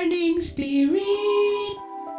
Morning Spirit.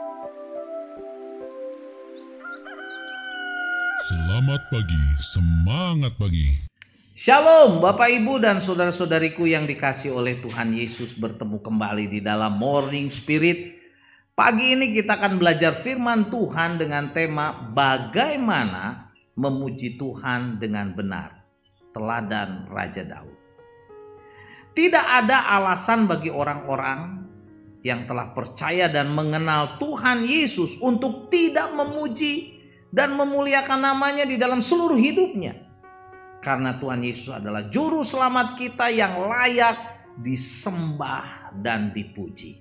Selamat pagi, semangat pagi. Shalom Bapak Ibu dan saudara-saudariku yang dikasihi oleh Tuhan Yesus, bertemu kembali di dalam Morning Spirit. Pagi ini kita akan belajar firman Tuhan dengan tema bagaimana memuji Tuhan dengan benar. Teladan Raja Daud. Tidak ada alasan bagi orang-orang yang telah percaya dan mengenal Tuhan Yesus untuk tidak memuji dan memuliakan namanya di dalam seluruh hidupnya. Karena Tuhan Yesus adalah juru selamat kita yang layak disembah dan dipuji.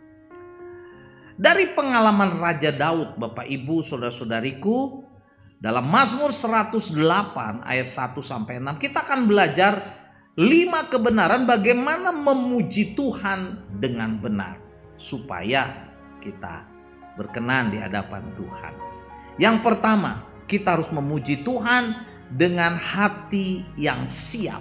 Dari pengalaman Raja Daud, Bapak Ibu, saudara-saudariku, dalam Mazmur 108 ayat 1-6 kita akan belajar 5 kebenaran bagaimana memuji Tuhan dengan benar supaya kita berkenan di hadapan Tuhan. Yang pertama, kita harus memuji Tuhan dengan hati yang siap.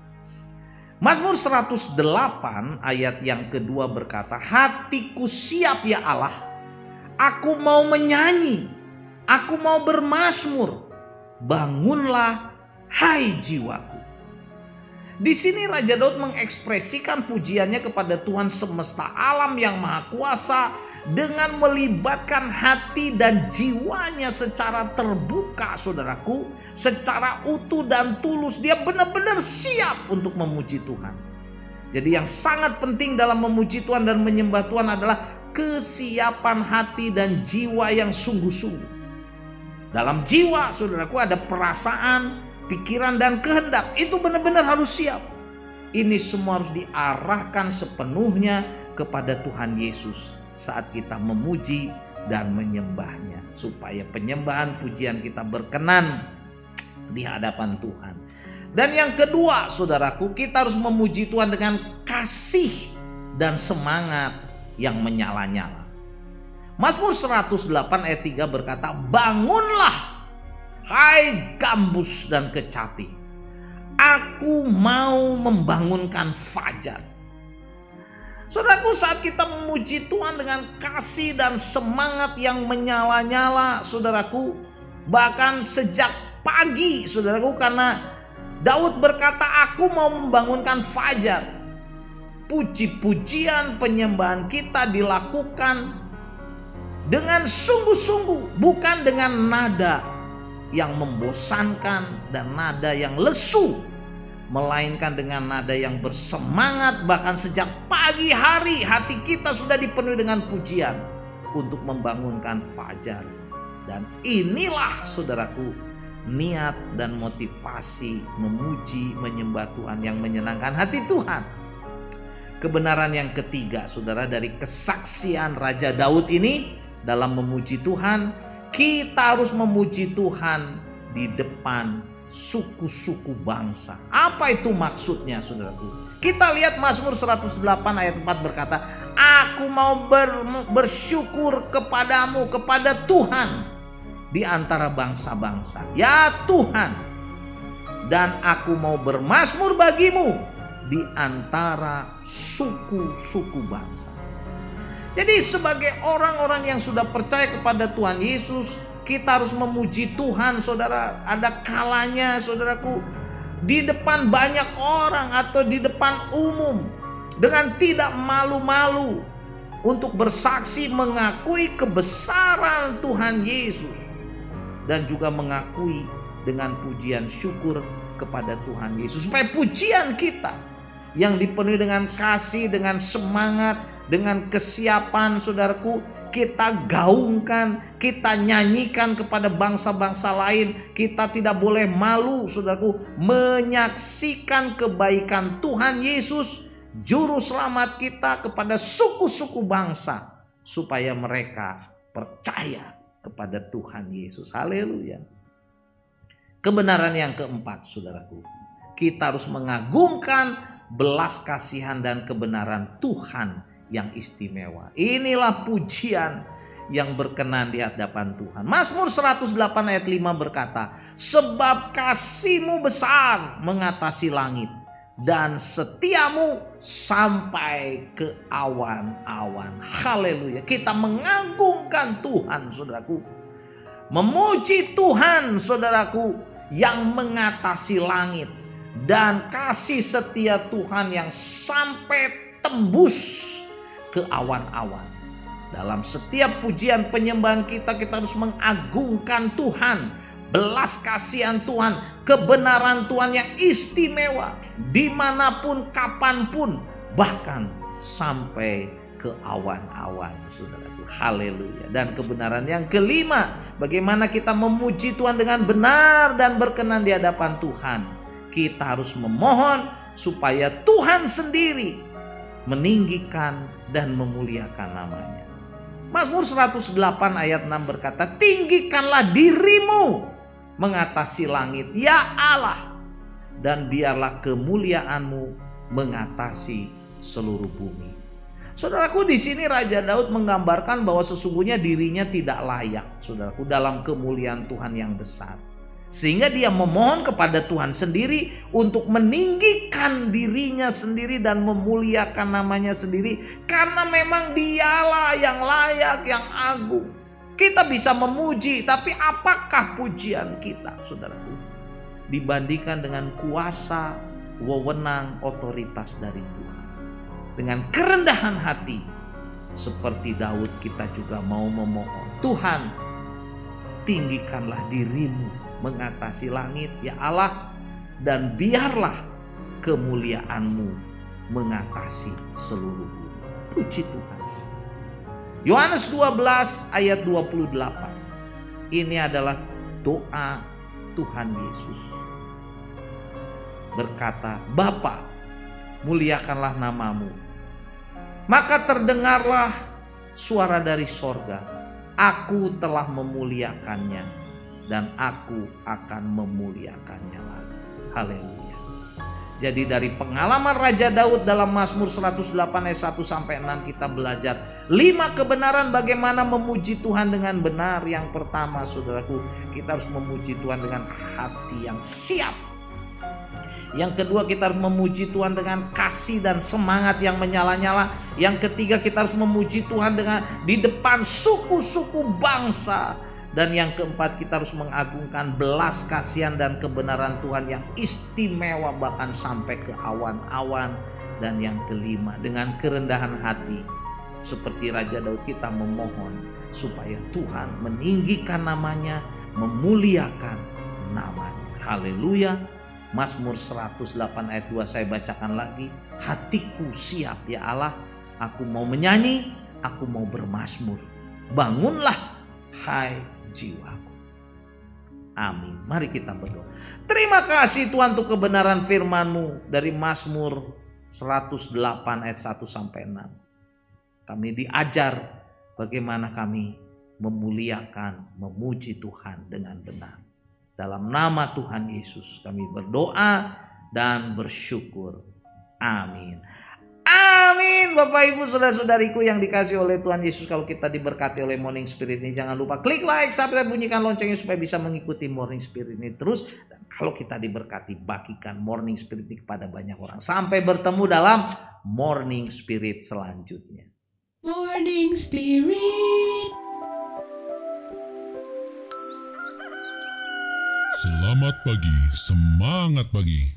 Mazmur 108 ayat yang kedua berkata, hatiku siap ya Allah, aku mau menyanyi, aku mau bermazmur, bangunlah hai jiwaku. Di sini Raja Daud mengekspresikan pujiannya kepada Tuhan semesta alam yang maha kuasa dengan melibatkan hati dan jiwanya secara terbuka, saudaraku, secara utuh dan tulus. Dia benar-benar siap untuk memuji Tuhan. Jadi yang sangat penting dalam memuji Tuhan dan menyembah Tuhan adalah kesiapan hati dan jiwa yang sungguh-sungguh. Dalam jiwa, saudaraku, ada perasaan, pikiran dan kehendak. Itu benar-benar harus siap. Ini semua harus diarahkan sepenuhnya kepada Tuhan Yesus saat kita memuji dan menyembahnya, supaya penyembahan pujian kita berkenan di hadapan Tuhan. Dan yang kedua, saudaraku, kita harus memuji Tuhan dengan kasih dan semangat yang menyala-nyala. Mazmur 108 ayat 3 berkata, bangunlah hai gambus dan kecapi, aku mau membangunkan fajar. Saudaraku, saat kita memuji Tuhan dengan kasih dan semangat yang menyala-nyala, saudaraku, bahkan sejak pagi, saudaraku, karena Daud berkata, aku mau membangunkan fajar. Puji-pujian penyembahan kita dilakukan dengan sungguh-sungguh, bukan dengan nada yang membosankan dan nada yang lesu, melainkan dengan nada yang bersemangat. Bahkan sejak pagi hari hati kita sudah dipenuhi dengan pujian untuk membangunkan fajar. Dan inilah, saudaraku, niat dan motivasi memuji menyembah Tuhan yang menyenangkan hati Tuhan. Kebenaran yang ketiga, saudara, dari kesaksian Raja Daud ini dalam memuji Tuhan, kita harus memuji Tuhan di depan suku-suku bangsa. Apa itu maksudnya, saudaraku? Kita lihat Mazmur 108 ayat 4 berkata, aku mau bersyukur kepadamu, kepada Tuhan di antara bangsa-bangsa, ya Tuhan, dan aku mau bermazmur bagimu di antara suku-suku bangsa. Jadi sebagai orang-orang yang sudah percaya kepada Tuhan Yesus, kita harus memuji Tuhan, saudara. Ada kalanya, saudaraku, di depan banyak orang atau di depan umum, dengan tidak malu-malu untuk bersaksi mengakui kebesaran Tuhan Yesus, dan juga mengakui dengan pujian syukur kepada Tuhan Yesus, supaya pujian kita yang dipenuhi dengan kasih, dengan semangat, dengan kesiapan, saudaraku, kita gaungkan, kita nyanyikan kepada bangsa-bangsa lain. Kita tidak boleh malu, saudaraku, menyaksikan kebaikan Tuhan Yesus, juru selamat kita, kepada suku-suku bangsa, supaya mereka percaya kepada Tuhan Yesus. Haleluya. Kebenaran yang keempat, saudaraku, kita harus mengagungkan belas kasihan dan kebenaran Tuhan yang istimewa. Inilah pujian yang berkenan di hadapan Tuhan. Mazmur 108 ayat 5 berkata, sebab kasih-Mu besar mengatasi langit, dan setiamu sampai ke awan-awan. Haleluya. Kita mengagungkan Tuhan, saudaraku. Memuji Tuhan, saudaraku, yang mengatasi langit. Dan kasih setia Tuhan yang sampai tembus ke awan-awan. Dalam setiap pujian penyembahan kita harus mengagungkan Tuhan. Belas kasihan Tuhan, kebenaran Tuhan yang istimewa. Dimanapun, kapanpun, bahkan sampai ke awan-awan, saudaraku. Haleluya. Dan kebenaran yang kelima, bagaimana kita memuji Tuhan dengan benar dan berkenan di hadapan Tuhan. Kita harus memohon supaya Tuhan sendiri meninggikan dan memuliakan namanya. Mazmur 108 ayat 6 berkata, tinggikanlah dirimu mengatasi langit, ya Allah, dan biarlah kemuliaanmu mengatasi seluruh bumi. Saudaraku, di sini Raja Daud menggambarkan bahwa sesungguhnya dirinya tidak layak, saudaraku, dalam kemuliaan Tuhan yang besar. Sehingga dia memohon kepada Tuhan sendiri untuk meninggikan dirinya sendiri dan memuliakan namanya sendiri. Karena memang dialah yang layak, yang agung. Kita bisa memuji, tapi apakah pujian kita, saudaraku, dibandingkan dengan kuasa, wewenang, otoritas dari Tuhan? Dengan kerendahan hati, seperti Daud, kita juga mau memohon, Tuhan, tinggikanlah dirimu mengatasi langit, ya Allah, dan biarlah kemuliaanmu mengatasi seluruh bumi. Puji Tuhan. Yohanes 12 ayat 28. Ini adalah doa Tuhan Yesus. Berkata, Bapa, muliakanlah namamu. Maka terdengarlah suara dari sorga, aku telah memuliakannya, dan aku akan memuliakannya lagi. Haleluya. Jadi dari pengalaman Raja Daud dalam Mazmur 108 ayat 1 sampai 6 kita belajar 5 kebenaran bagaimana memuji Tuhan dengan benar. Yang pertama, saudaraku, kita harus memuji Tuhan dengan hati yang siap. Yang kedua, kita harus memuji Tuhan dengan kasih dan semangat yang menyala-nyala. Yang ketiga, kita harus memuji Tuhan dengan di depan suku-suku bangsa. Dan yang keempat, kita harus mengagungkan belas kasihan dan kebenaran Tuhan yang istimewa bahkan sampai ke awan-awan. Dan yang kelima, dengan kerendahan hati seperti Raja Daud, kita memohon supaya Tuhan meninggikan namanya, memuliakan namanya. Haleluya. Mazmur 108 ayat 2 saya bacakan lagi. Hatiku siap, ya Allah, aku mau menyanyi, aku mau bermazmur. Bangunlah, hai jiwaku. Amin. Mari kita berdoa. Terima kasih Tuhan untuk kebenaran firman-Mu dari Mazmur 108 ayat 1 sampai 6. Kami diajar bagaimana kami memuliakan, memuji Tuhan dengan benar. Dalam nama Tuhan Yesus kami berdoa dan bersyukur. Amin. Amin. Bapak Ibu saudara-saudariku yang dikasihi oleh Tuhan Yesus, kalau kita diberkati oleh Morning Spirit ini, jangan lupa klik like, subscribe, bunyikan loncengnya supaya bisa mengikuti Morning Spirit ini terus. Dan kalau kita diberkati, bagikan Morning Spirit ini kepada banyak orang. Sampai bertemu dalam Morning Spirit selanjutnya. Morning Spirit. Selamat pagi, semangat pagi.